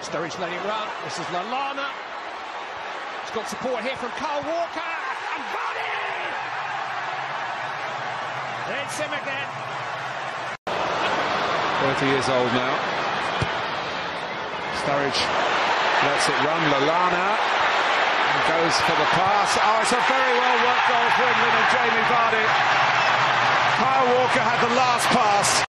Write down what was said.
Sturridge letting it run. This is Lallana. He's got support here from Kyle Walker. And Vardy! It's him again. 30 years old now. Sturridge lets it run. Lallana goes for the pass. Oh, it's a very well worked goal for England and Jamie Vardy. Kyle Walker had the last pass.